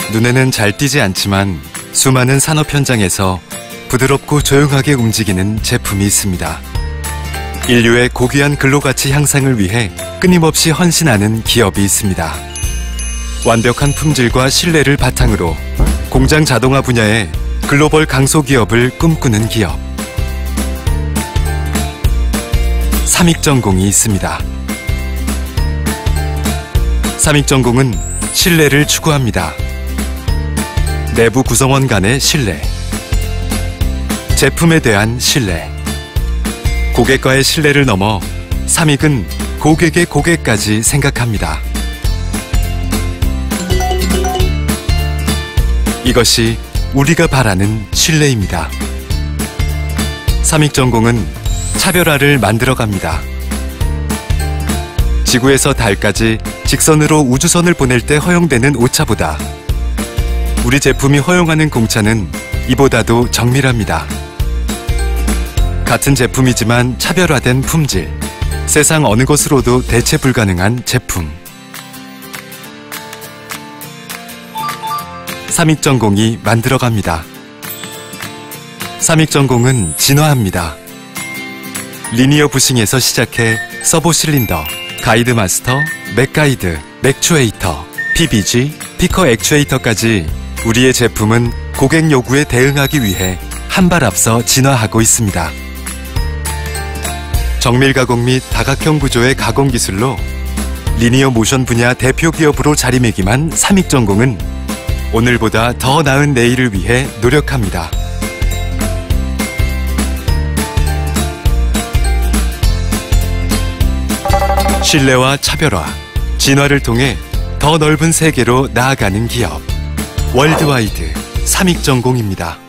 눈에는 잘 띄지 않지만 수많은 산업 현장에서 부드럽고 조용하게 움직이는 제품이 있습니다. 인류의 고귀한 근로가치 향상을 위해 끊임없이 헌신하는 기업이 있습니다. 완벽한 품질과 신뢰를 바탕으로 공장 자동화 분야의 글로벌 강소기업을 꿈꾸는 기업. 삼익전공이 있습니다. 삼익전공은 신뢰를 추구합니다. 내부 구성원 간의 신뢰, 제품에 대한 신뢰, 고객과의 신뢰를 넘어 삼익은 고객의 고객까지 생각합니다. 이것이 우리가 바라는 신뢰입니다. 삼익전공은 차별화를 만들어갑니다. 지구에서 달까지 직선으로 우주선을 보낼 때 허용되는 오차보다 우리 제품이 허용하는 공차는 이보다도 정밀합니다. 같은 제품이지만 차별화된 품질, 세상 어느 곳으로도 대체 불가능한 제품. 삼익전공이 만들어갑니다. 삼익전공은 진화합니다. 리니어 부싱에서 시작해 서보 실린더, 가이드 마스터, 맥가이드, 맥추에이터, PBG, 피커 액추에이터까지 우리의 제품은 고객 요구에 대응하기 위해 한 발 앞서 진화하고 있습니다. 정밀 가공 및 다각형 구조의 가공 기술로 리니어 모션 분야 대표 기업으로 자리매김한 삼익전공은 오늘보다 더 나은 내일을 위해 노력합니다. 신뢰와 차별화, 진화를 통해 더 넓은 세계로 나아가는 기업. 월드와이드 삼익전공입니다.